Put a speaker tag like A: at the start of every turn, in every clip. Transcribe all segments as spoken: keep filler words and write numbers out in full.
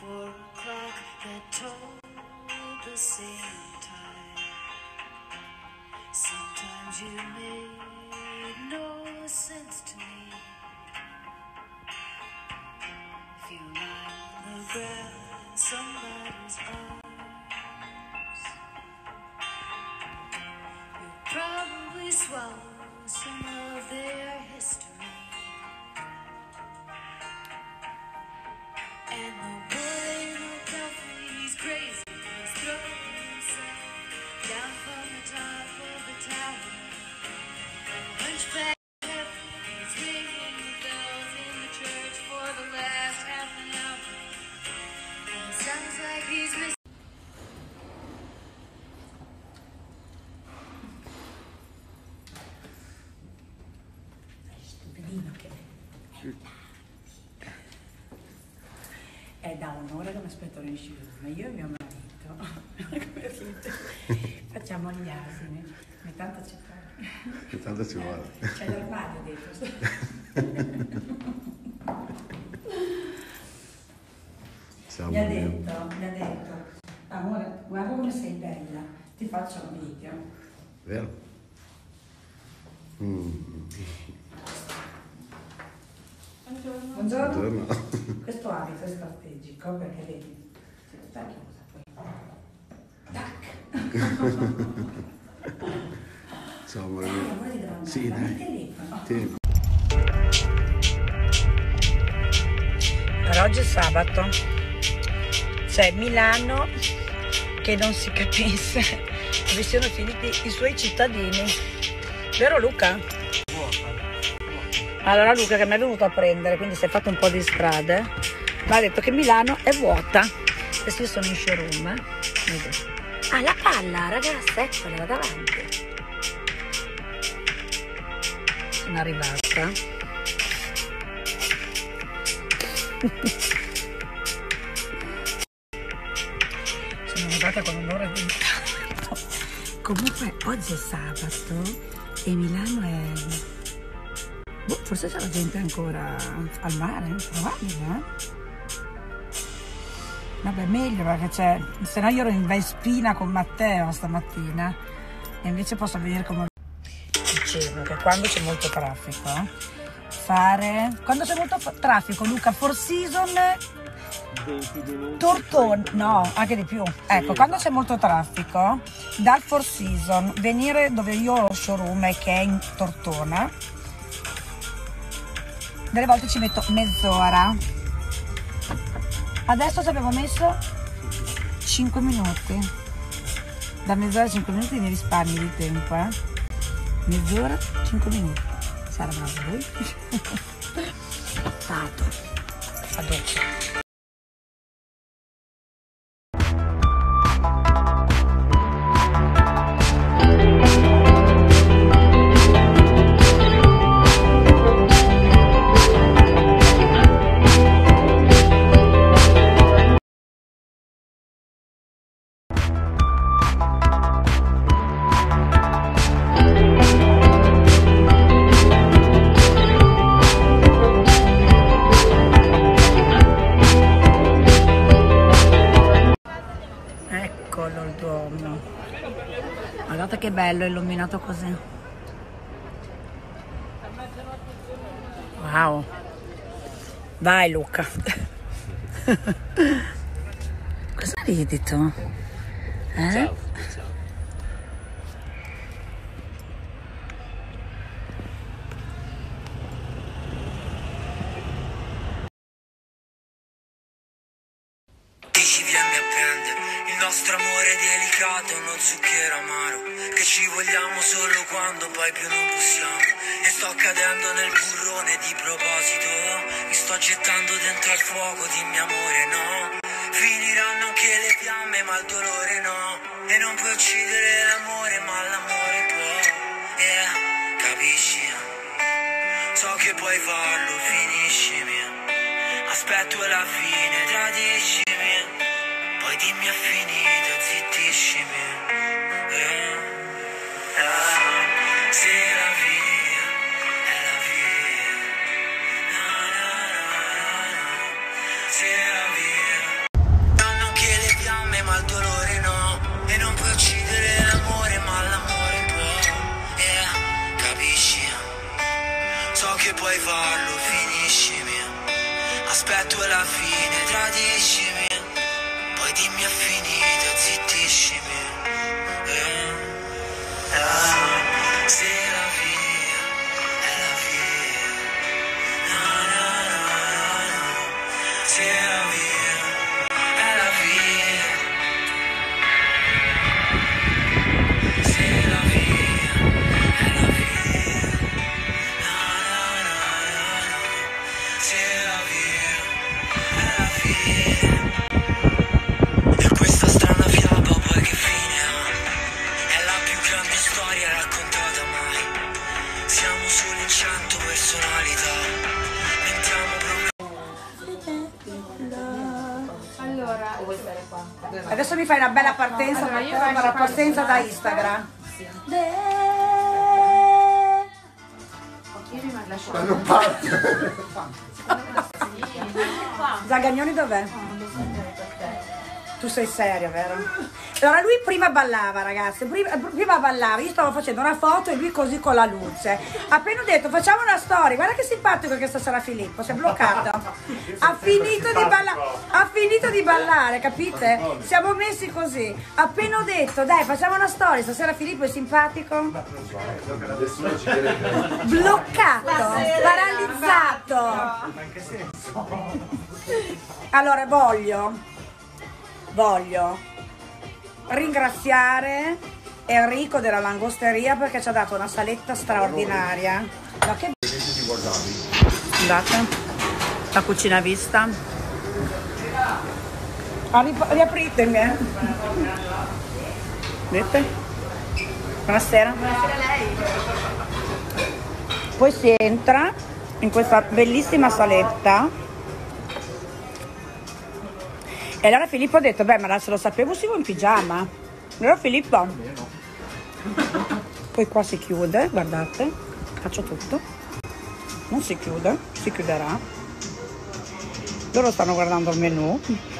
A: for a clock that told the same time. Sometimes you made no sense to me. If you lie on the ground in somebody's arms, you'll probably swallow some of their history. And the boy looked up, he's crazy, he's throwing himself down from the top of the tower. Hunchback, he's ringing the bells in the church for the last half an hour. And it sounds like he's missing.
B: È da un'ora che mi aspettano in scivolma, io e mio marito. Facciamo gli asini, ogni tanto ci fa.
C: Ogni tanto ci vuole.
B: C'è l'armadio dentro. Mi ha detto, mi ha detto, amore, guarda come sei bella, ti faccio un video.
C: Vero? Mm.
B: Buongiorno.
C: Buongiorno.
B: Questo abito è strategico perché vedi, se sta chiusa poi. Tac!
C: Ciao amore.
B: Dai, amore, devo andare.
C: Sì,
B: Dammi
C: dai.
B: il telefono.
C: Tieni.
B: Per oggi è sabato. C'è Milano che non si capisce dove siano finiti i suoi cittadini. Vero Luca? Allora Luca che mi è venuto a prendere, quindi si è fatto un po' di strade, mi ha detto che Milano è vuota. Adesso io sono in showroom. Eh? Ah, la palla, ragazza, eccola là davanti. Sono arrivata. Sono arrivata con un'ora di ritardo. Comunque oggi è sabato e Milano è... Boh, forse c'è la gente ancora al mare, probabile, eh? Vabbè, meglio perché c'è... Se no io ero in Vespina con Matteo stamattina e invece posso venire come... Dicevo che quando c'è molto traffico, fare... Quando c'è molto traffico, Luca, Four Seasons... Tortona, no, anche di più. Ecco, quando c'è molto traffico, dal Four Seasons, venire dove io ho lo showroom che è in Tortona, delle volte ci metto mezz'ora. Adesso ci abbiamo messo cinque minuti. Da mezz'ora a cinque minuti mi risparmi di tempo, eh? Mezz'ora, cinque minuti. Sarà bravo lui? Stato. A dopo. Eccolo il Duomo. Guardate che bello illuminato così. Wow. Vai Luca. Cosa ridi tu? Eh?
C: Ciao.
D: Dici vieni a prendere il nostro amore delicato, uno zucchero amaro, che ci vogliamo solo quando poi più non possiamo. E sto cadendo nel burrone di proposito, mi sto gettando dentro al fuoco, dimmi amore no. Finiranno anche le fiamme ma il dolore no. E non puoi uccidere l'amore ma l'amore può. Yeah, capisci? So che puoi farlo, finiscimi. Aspetto la fine, tradiscimi. Poi dimmi è finito, zittiscimi. Yeah. Ah, se la via è la via. Na, na, na, na. Se la via. parlo, finiscimi. Aspetto la fine, tradiscimi. Poi dimmi è finito, zittiscimi. Eh, ah, se la via è la via. No, no, no, no, no. Se la via è la via. Se la via è la via. No, no, no, no, no. Se la via è la via. E questa strana fiaba poi che fine ha? È la più grande storia raccontata mai. Siamo solo in cento personalità. Mentiamo proprio.
E: Allora,
B: Adesso mi fai una bella partenza,
E: allora, io
B: Matteo,
E: faccio
B: una
E: parte
B: partenza
E: su
B: da
E: Instagram.
B: Instagram.
E: Ma
C: non parte.
B: Zagagnoni dov'è? Tu sei serio, vero? Allora lui prima ballava, ragazzi, prima, prima ballava, io stavo facendo una foto e lui così con la luce. Appena ho detto facciamo una storia, guarda che simpatico che stasera Filippo, si è bloccato. Ha finito di ballare, ha finito di ballare, capite? Siamo messi così. Appena ho detto dai facciamo una storia, stasera Filippo è simpatico.
C: Nessuno ci crede.
B: Bloccato, paralizzato. Allora voglio, voglio ringraziare Enrico della Langosteria perché ci ha dato una saletta straordinaria. Ma che guardate, la cucina vista. Ah, rip- riapritemi, eh. Vedete? Buonasera. Poi si entra in questa bellissima saletta. E allora Filippo ha detto, beh, ma se lo sapevo uscivo in pigiama. Allora Filippo. Poi qua si chiude, guardate, faccio tutto. Non si chiude, si chiuderà. Loro stanno guardando il menù.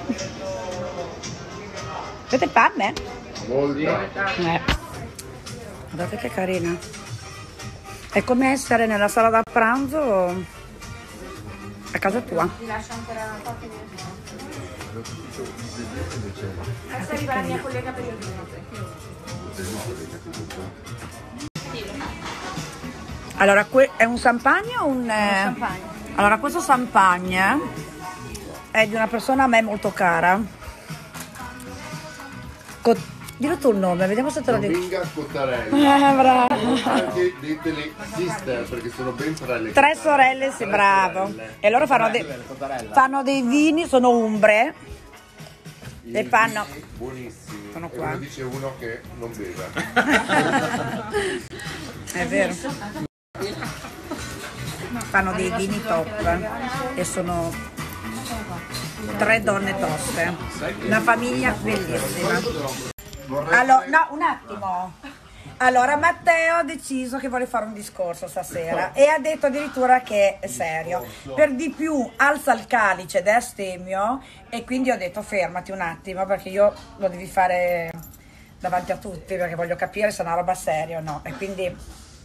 B: Vedete panne?
C: Molta.
B: Eh. Guardate che carina. È come essere nella sala da pranzo a casa tua.
E: ti lascio ancora una foto di adesso arriva la mia collega per il
B: Allora, que- è un champagne o un... eh,
E: champagne.
B: Allora, questo champagne è di una persona a me molto cara. Co- Dillo tu il nome, vediamo se te lo dico.
C: Dominga Cottarelli.
B: Eh, bravo.
C: Anche diteli sister perché sono ben tre le
B: Tre sorelle, sì, bravo. E loro fanno, dei- fanno dei vini, sono umbre. Le fanno...
C: buonissimi.
B: Sono
C: E
B: qua.
C: uno dice uno che non beve.
B: È vero. Fanno dei vini top e sono tre donne toste. Una famiglia bellissima.
C: Vorrei
B: Allora, no, un attimo. Allora, Matteo ha deciso che vuole fare un discorso stasera e ha detto addirittura che è serio. Per di più alza il calice ed è astemio e quindi ho detto fermati un attimo perché io lo devi fare davanti a tutti perché voglio capire se è una roba seria o no. E quindi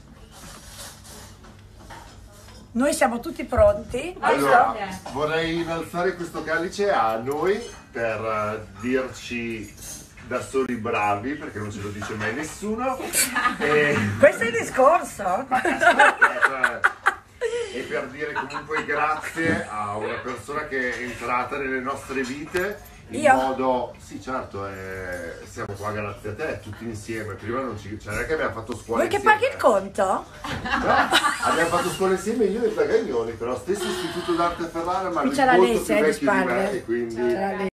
B: noi siamo tutti pronti.
C: Allora, vorrei innalzare questo calice a noi per eh, dirci da soli bravi, perché non ce lo dice mai nessuno. E,
B: Questo è il discorso.
C: per, e per dire comunque grazie a una persona che è entrata nelle nostre vite in
B: Io?
C: modo... Sì, certo, eh, siamo qua grazie a te, tutti insieme. Prima non ci... Cioè, non è che abbiamo fatto scuola
B: Vuoi che
C: insieme.
B: paghi il conto?
C: No, abbiamo fatto scuola insieme io e Zagagnoni, però stesso istituto d'arte Ferrara, ma
B: Qui
C: lui
B: c'è la
C: molto
B: Alessia,
C: più
B: eh, di
C: vecchio di me,
B: spalle.
C: e quindi
B: C'è la Alessia.